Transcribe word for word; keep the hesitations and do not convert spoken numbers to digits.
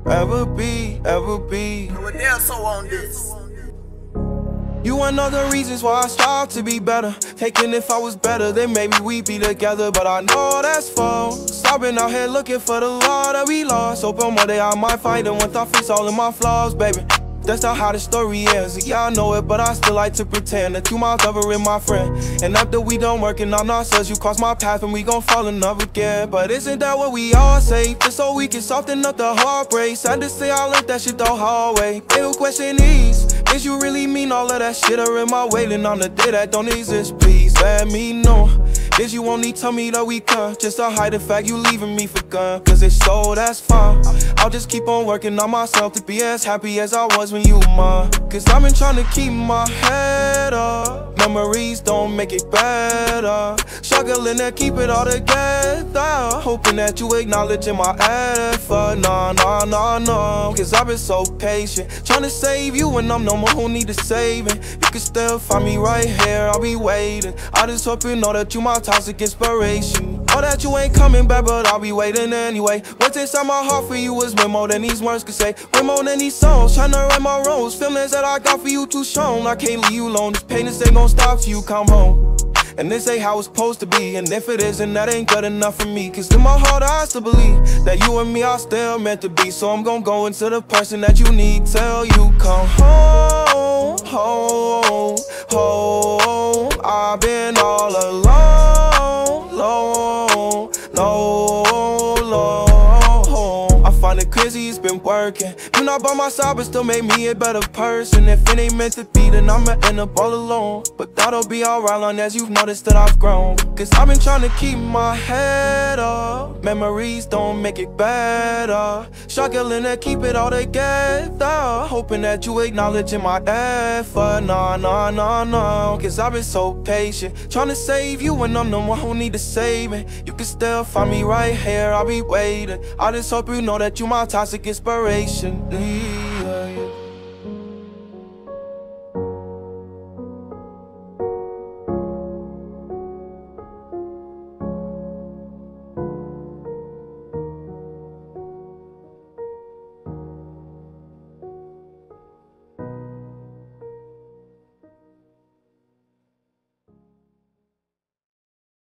ever be, ever be. We're there, so on this. You are one of the reasons why I strive to be better. Taking if I was better, then maybe we'd be together. But I know that's false. I've been out here looking for the law that we lost. Hoping one day I might find it once I fix all of my flaws, baby. That's not how the story ends. Yeah, I know it, but I still like to pretend that you my lover and my friend. And after we done working on ourselves, you cross my path and we gon' fall in love again. But isn't that what we all say? Just so we can soften up the heartbreak. Sad to say I let that shit the hard way. Real question is, is you really mean all of that shit, or am I waiting on the day that don't exist? Please let me know. Is you only tell me that we come just to hide the fact you leaving me for good? Cause it's so, that's fine. I'll just keep on working on myself to be as happy as I was when you were mine. Cause I've been trying to keep my head up. Memories don't make it better. Struggling to keep it all together. Hoping that you acknowledging my effort. Nah, nah, nah, nah. Cause I've been so patient, trying to save you when I'm no more who need the saving. You can still find me right here, I'll be waiting. I just hope you know that you my toxic inspiration. Or that you ain't coming back, but I'll be waiting anyway. What's inside my heart for you is way more than these words could say. Way more than these songs, trying to right my wrongs. Feelings that I got for you too strong. I can't leave you alone, this pain this ain't gon' stop till you come home. And this ain't how it's supposed to be. And if it isn't, that ain't good enough for me. Cause in my heart I still believe that you and me are still meant to be. So I'm gon' go into the person that you need till you come home, home, home. I've been all alone, alone, alone, alone. I find it crazy it's been working. You're not by my side but still made me a better person. If it ain't meant to be, then I'ma end up all alone. But that'll be alright long as you've noticed that I've grown. Cause I've been trying to keep my head up. Memories don't make it better. Struggling to keep it all together. Hoping that you acknowledging my effort. Nah, nah, nah, nah. Cause I've been so patient, trying to save you when I'm the one who need the saving. You can still find me right here, I'll be waiting. I just hope you know that you my toxic inspiration. Mm.